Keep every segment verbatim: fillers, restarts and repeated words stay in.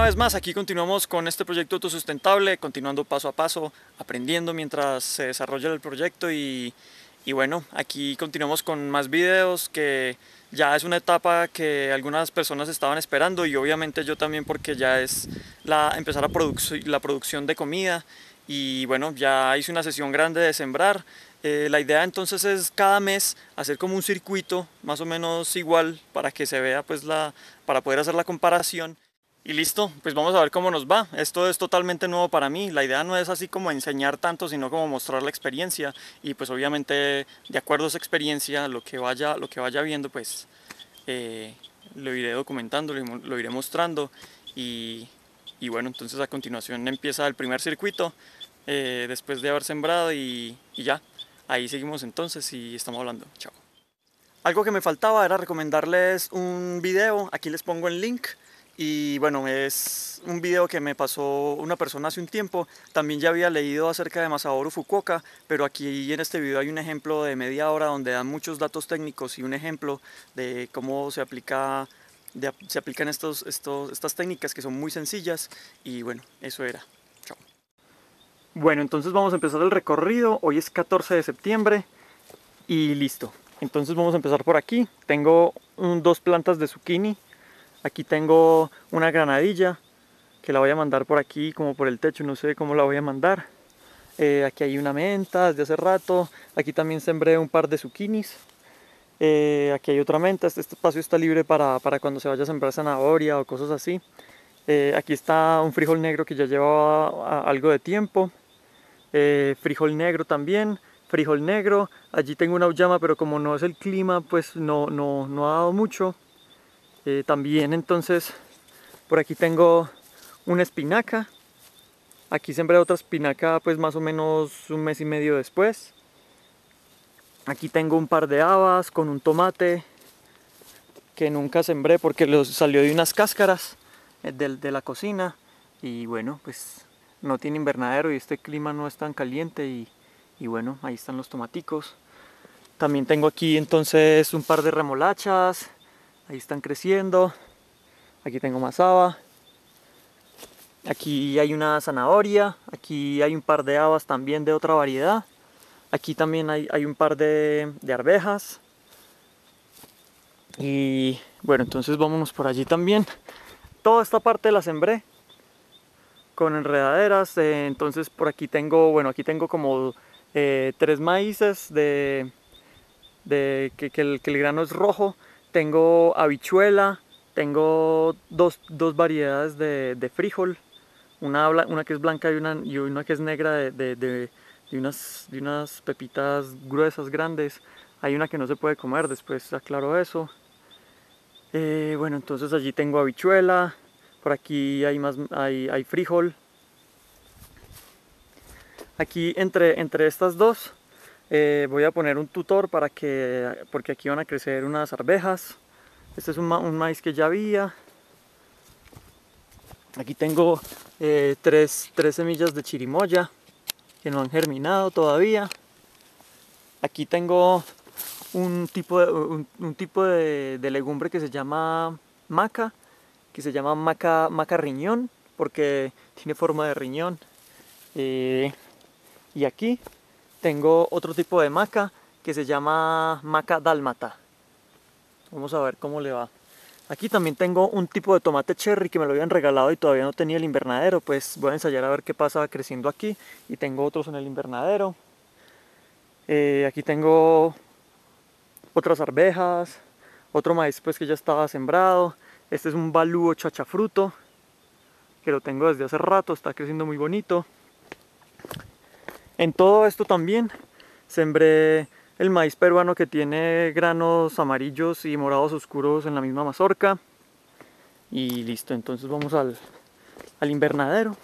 vez más, aquí continuamos con este proyecto autosustentable, continuando paso a paso, aprendiendo mientras se desarrolla el proyecto y, y bueno, aquí continuamos con más videos que ya es una etapa que algunas personas estaban esperando y obviamente yo también porque ya es la, empezar a produc- la producción de comida y bueno, ya hice una sesión grande de sembrar. Eh, la idea entonces es cada mes hacer como un circuito más o menos igual para que se vea pues la, para poder hacer la comparación. Y listo, pues vamos a ver cómo nos va. Esto es totalmente nuevo para mí. La idea no es así como enseñar tanto, sino como mostrar la experiencia. Y pues obviamente, de acuerdo a esa experiencia, lo que vaya, lo que vaya viendo, pues eh, lo iré documentando, lo, lo iré mostrando. Y, y bueno, entonces a continuación empieza el primer circuito, eh, después de haber sembrado y, y ya. Ahí seguimos entonces y estamos hablando. Chao. Algo que me faltaba era recomendarles un video, aquí les pongo el link y bueno, es un video que me pasó una persona hace un tiempo, también ya había leído acerca de Masaharu Fukuoka, pero aquí en este video hay un ejemplo de media hora donde dan muchos datos técnicos y un ejemplo de cómo se aplica, de, se aplican estos, estos, estas técnicas que son muy sencillas y bueno, eso era. Chao. Bueno, entonces vamos a empezar el recorrido, hoy es catorce de septiembre y listo. Entonces vamos a empezar por aquí. Tengo un, dos plantas de zucchini. Aquí tengo una granadilla que la voy a mandar por aquí, como por el techo, no sé cómo la voy a mandar. Eh, aquí hay una menta desde hace rato. Aquí también sembré un par de zucchinis. Eh, aquí hay otra menta. Este espacio está libre para, para cuando se vaya a sembrar zanahoria o cosas así. Eh, aquí está un frijol negro que ya llevaba algo de tiempo. Eh, frijol negro también. Frijol negro, allí tengo una auyama, pero como no es el clima, pues no, no, no ha dado mucho. Eh, también entonces, por aquí tengo una espinaca. Aquí sembré otra espinaca, pues más o menos un mes y medio después. Aquí tengo un par de habas con un tomate que nunca sembré porque los salió de unas cáscaras de, de la cocina. Y bueno, pues no tiene invernadero y este clima no es tan caliente y Y bueno, ahí están los tomaticos. También tengo aquí entonces un par de remolachas. Ahí están creciendo. Aquí tengo más haba. Aquí hay una zanahoria. Aquí hay un par de habas también de otra variedad. Aquí también hay, hay un par de, de arvejas. Y bueno, entonces vámonos por allí también. Toda esta parte la sembré con enredaderas. Eh, entonces por aquí tengo, bueno, aquí tengo como eh, tres maíces de... de que, que, el, que el grano es rojo. Tengo habichuela, tengo dos, dos variedades de, de frijol, una, una que es blanca y una, y una que es negra de, de, de, de, unas, de unas pepitas gruesas, grandes. Hay una que no se puede comer, después aclaro eso. Eh, bueno, entonces allí tengo habichuela, por aquí hay, más, hay, hay frijol. Aquí entre, entre estas dos Eh, voy a poner un tutor para que, porque aquí van a crecer unas arvejas. Este es un, ma un maíz que ya había. Aquí tengo eh, tres, tres semillas de chirimoya que no han germinado todavía. Aquí tengo un tipo de, un, un tipo de, de legumbre que se llama maca, que se llama maca, maca riñón, porque tiene forma de riñón. Eh, y aquí tengo otro tipo de maca que se llama maca dálmata. Vamos a ver cómo le va. Aquí también tengo un tipo de tomate cherry que me lo habían regalado y todavía no tenía el invernadero. Pues voy a ensayar a ver qué pasa creciendo aquí. Y tengo otros en el invernadero. Eh, aquí tengo otras arvejas. Otro maíz pues que ya estaba sembrado. Este es un balúo chachafruto que lo tengo desde hace rato. Está creciendo muy bonito. En todo esto también sembré el maíz peruano que tiene granos amarillos y morados oscuros en la misma mazorca. Y listo, entonces vamos al, al invernadero.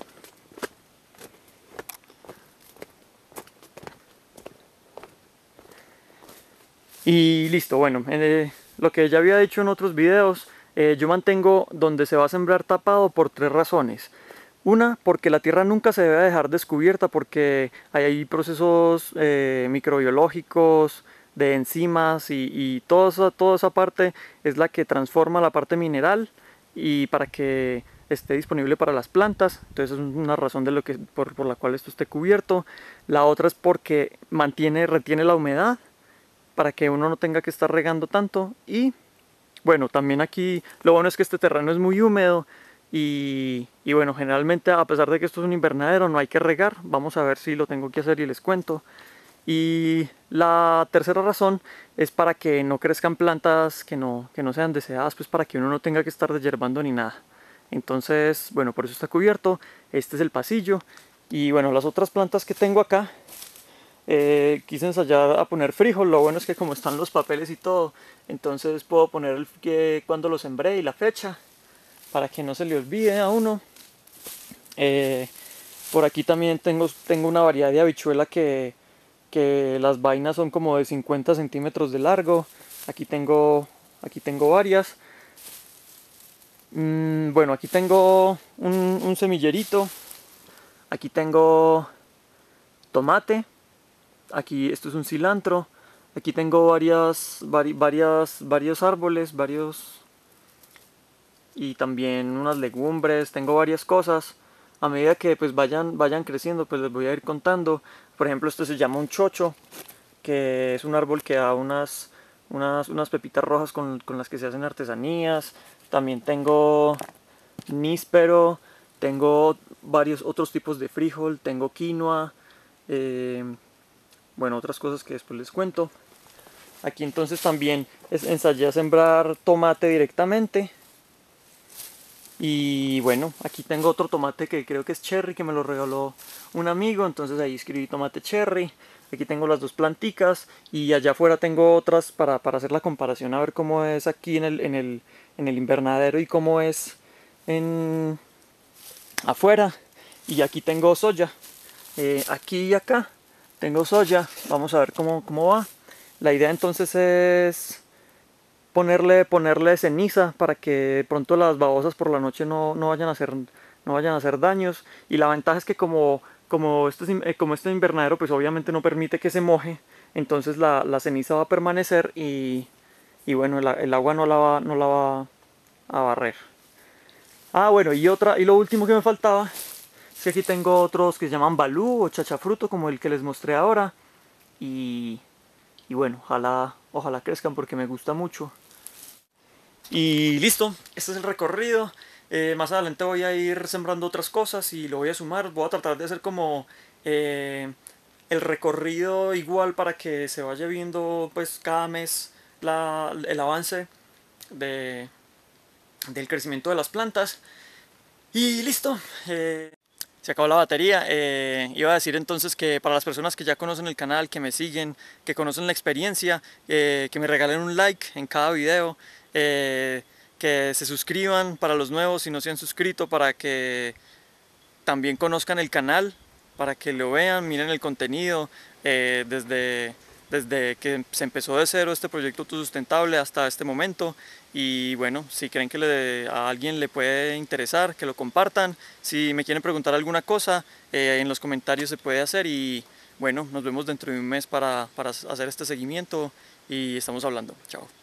Y listo, bueno, eh, lo que ya había dicho en otros videos, eh, yo mantengo donde se va a sembrar tapado por tres razones. Una, porque la tierra nunca se debe dejar descubierta porque hay procesos eh, microbiológicos, de enzimas y, y toda, esa, toda esa parte es la que transforma la parte mineral y para que esté disponible para las plantas. Entonces es una razón de lo que, por, por la cual esto esté cubierto. La otra es porque mantiene, retiene la humedad para que uno no tenga que estar regando tanto. Y bueno, también aquí lo bueno es que este terreno es muy húmedo y, y bueno, generalmente a pesar de que esto es un invernadero no hay que regar. Vamos a ver si lo tengo que hacer y les cuento. Y la tercera razón es para que no crezcan plantas que no, que no sean deseadas, pues para que uno no tenga que estar desherbando ni nada. Entonces, bueno, por eso está cubierto. Este es el pasillo. Y bueno, las otras plantas que tengo acá, eh, quise ensayar a poner frijol. Lo bueno es que como están los papeles y todo, entonces puedo poner el, que, cuando lo sembré y la fecha, para que no se le olvide a uno. Eh, por aquí también tengo, tengo una variedad de habichuela que que las vainas son como de cincuenta centímetros de largo. Aquí tengo, aquí tengo varias. Mm, bueno, aquí tengo un, un semillerito. Aquí tengo tomate. Aquí esto es un cilantro. Aquí tengo varias, vari, varias, varios árboles, varios y también unas legumbres. Tengo varias cosas. A medida que pues vayan, vayan creciendo, pues les voy a ir contando. Por ejemplo, esto se llama un chocho, que es un árbol que da unas, unas, unas pepitas rojas con, con las que se hacen artesanías. También tengo níspero, tengo varios otros tipos de frijol, tengo quinoa, eh, bueno, otras cosas que después les cuento. Aquí entonces también es, ensayé a sembrar tomate directamente. Y bueno, aquí tengo otro tomate que creo que es cherry, que me lo regaló un amigo, entonces ahí escribí tomate cherry. Aquí tengo las dos planticas y allá afuera tengo otras para, para hacer la comparación, a ver cómo es aquí en el, en el, en el invernadero y cómo es en afuera. Y aquí tengo soya, eh, aquí y acá tengo soya, vamos a ver cómo, cómo va. La idea entonces es ponerle, ponerle ceniza para que de pronto las babosas por la noche no, no vayan a hacer, no vayan a hacer daños. Y la ventaja es que como, como, este, es- como este invernadero pues obviamente no permite que se moje, entonces la, la ceniza va a permanecer y, y bueno, el, el agua no la va, no la va a barrer. Ah, bueno, y otra, y lo último que me faltaba es que aquí tengo otros que se llaman balú o chachafruto, como el que les mostré ahora. Y, y bueno, ojalá, ojalá crezcan porque me gusta mucho. Y listo, este es el recorrido. Eh, más adelante voy a ir sembrando otras cosas y lo voy a sumar. Voy a tratar de hacer como eh, el recorrido igual para que se vaya viendo pues cada mes la, el avance de, del crecimiento de las plantas. Y listo. Eh, se acabó la batería. Eh, iba a decir entonces que para las personas que ya conocen el canal, que me siguen, que conocen la experiencia, eh, que me regalen un like en cada video, eh, que se suscriban para los nuevos si no se han suscrito, para que también conozcan el canal, para que lo vean, miren el contenido, eh, desde, desde que se empezó de cero este proyecto autosustentable hasta este momento. Y bueno, si creen que le, a alguien le puede interesar, que lo compartan. Si me quieren preguntar alguna cosa, eh, en los comentarios se puede hacer. Y bueno, nos vemos dentro de un mes para, para hacer este seguimiento y estamos hablando. Chao.